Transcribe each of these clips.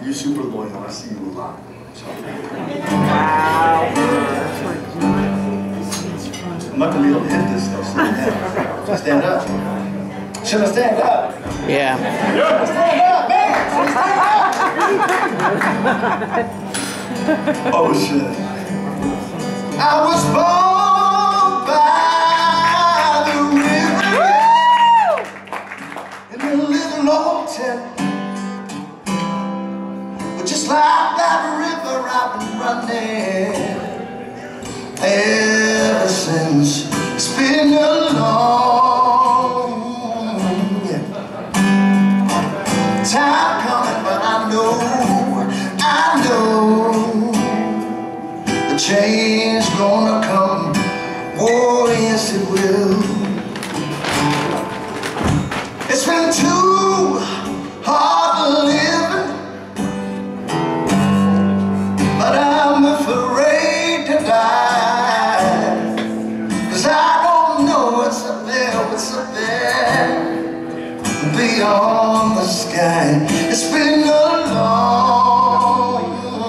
You're super loyal. I see you a lot. So. Wow. I'm not gonna be able to hit this stuff. So stand up. Should I stand up? Yeah. Stand up, man! Stand up! Oh shit. I was born by the river in a little old tent. But just like that river I've been running ever since. It's been a long time coming, but I know the change gonna come. Oh yes it will. It's been too hard living, but I'm afraid to die, 'cause I don't know what's up there beyond the sky. It's been a long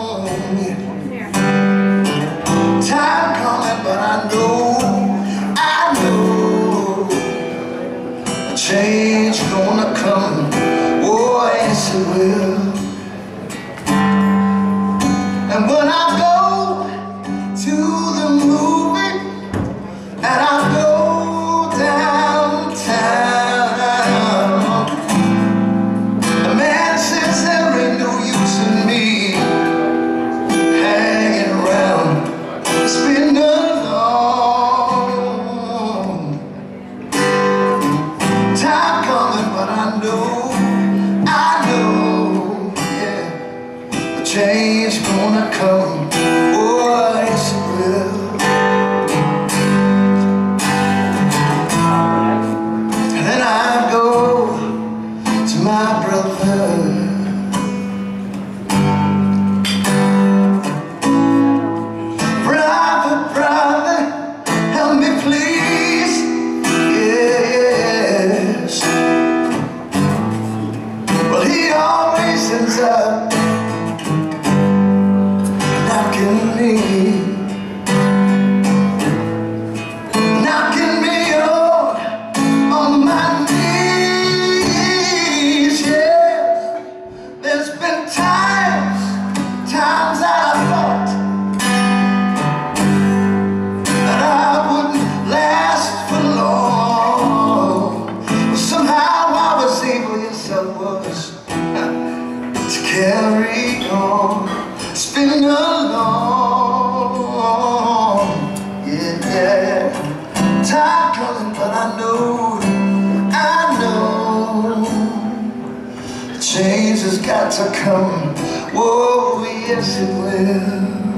time coming, but I know the change gonna come. Oh yes it will. And when I go to the movie and I go downtown, the man says there ain't no use in me hanging around. It's been a long time coming, but I know, yeah, the change gonna come. Oh, yes it will. And then I go to my brother. Brother, help me please. Yes. Well, he always ends up knocking me on my knees. Yes. There's been times I thought that I wouldn't last for long. But somehow I was able, yes I was, to carry on. It's been a long, yeah, time coming, but I know change has got to come. Oh yes it will.